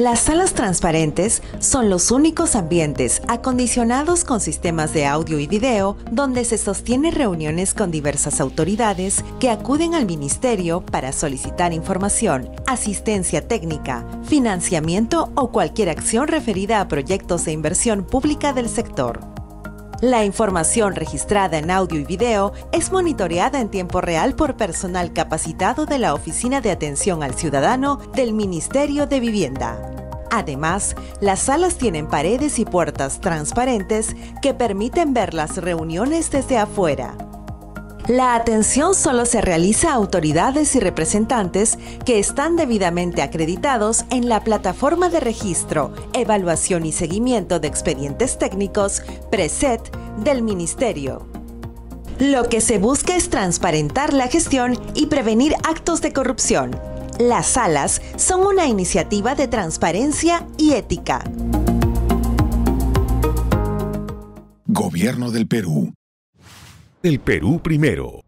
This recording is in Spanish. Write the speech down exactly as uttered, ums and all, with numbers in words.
Las salas transparentes son los únicos ambientes acondicionados con sistemas de audio y video donde se sostienen reuniones con diversas autoridades que acuden al ministerio para solicitar información, asistencia técnica, financiamiento o cualquier acción referida a proyectos de inversión pública del sector. La información registrada en audio y video es monitoreada en tiempo real por personal capacitado de la Oficina de Atención al Ciudadano del Ministerio de Vivienda. Además, las salas tienen paredes y puertas transparentes que permiten ver las reuniones desde afuera. La atención solo se realiza a autoridades y representantes que están debidamente acreditados en la plataforma de registro, evaluación y seguimiento de expedientes técnicos, PRESET, del Ministerio. Lo que se busca es transparentar la gestión y prevenir actos de corrupción. Las salas son una iniciativa de transparencia y ética. Gobierno del Perú. El Perú primero.